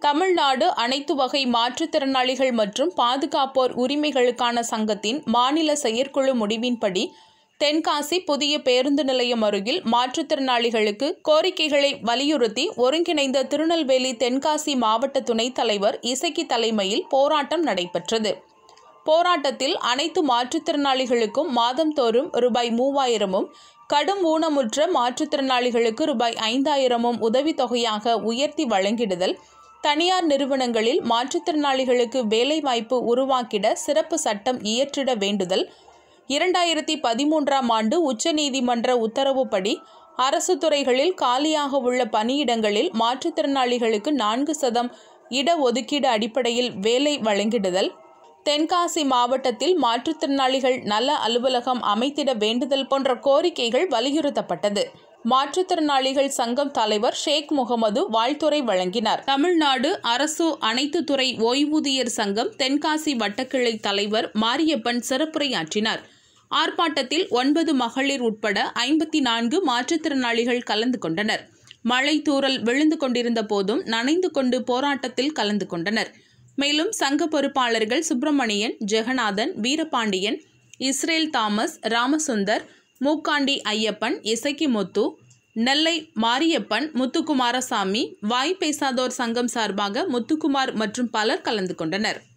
தமிழ்நாடு அனைத்து வகை மாற்றுத்திறனாளிகள் மற்றும் பாதுகாப்போர் உரிமைகளுக்கான சங்கத்தின் மாநில செயற்குழு முடிவின்படி தென்காசி புதிய பேருந்து நிலையம் அருகில் மாற்றுத்திறனாளிகளுக்கு கோரிக்கைகளை வலியுறுத்தி ஒருங்கிணைந்த திருநெல்வேலி தென்காசி மாவட்ட துணைத் தலைவர் இசக்கி தலைமையில் போராட்டம் நடைபெற்றது. போராட்டத்தில் அனைத்து மாற்றுத்திறனாளிகளுக்கும் மாதந்தோறும் ரூபாய் 3000 கடும் ஊனமுற்ற மாற்றுத்திறனாளிகளுக்கு ரூபாய் 5000 உதவித்தொகையாக உயர்த்தி வழங்கிடுதல், தனியார் நிறுவனங்களில் மாற்றுத்திறனாளிகளுக்கு வேலைவாய்ப்பு உருவாக்கிட சிறப்பு சட்டம் இயற்றிட வேண்டுதல், 2013ஆம் ஆண்டு உச்சநீதிமன்ற உத்தரவுப்படி அரசு துறைகளில் காலியாக உள்ள பணியிடங்களில் மாற்றுத்திறனாளிகளுக்கு 4% இடஒதுக்கீடு அடிப்படையில் வேலை வழங்கிடுதல், தென்காசி மாவட்டத்தில் மாற்றுத்திறனாளிகள் நல அலுவலகம் அமைத்திட வேண்டுதல் போன்ற கோரிக்கைகள் வலியுறுத்தப்பட்டது. மாற்றுத்திறனாளிகள் சங்கம் தலைவர் ஷேக் முகமது வாழ்த்துரை வழங்கினார். தமிழ்நாடு அரசு அனைத்து துறை ஓய்வூதியர் சங்கம் தென்காசி வட்டக்கிளை தலைவர் மாரியப்பன் சிறப்புரையாற்றினார். ஆர்ப்பாட்டத்தில் 9 மகளிர் உட்பட 54 மாற்றுத்திறனாளிகள் கலந்து கொண்டனர். மழை தூறல் விழுந்து கொண்டிருந்த போதும் நனைந்து கொண்டு போராட்டத்தில் கலந்து கொண்டனர். மேலும் சங்க பொறுப்பாளர்கள் சுப்பிரமணியன், ஜெகநாதன், வீரபாண்டியன், இஸ்ரேல் தாமஸ், ராமசுந்தர், மூக்காண்டி ஐயப்பன், இசக்கி முத்து, நெல்லை மாரியப்பன், முத்துக்குமாரசாமி, வாய் பேசாதோர் சங்கம் சார்பாக முத்துக்குமார் மற்றும் பலர் கலந்து கொண்டனர்.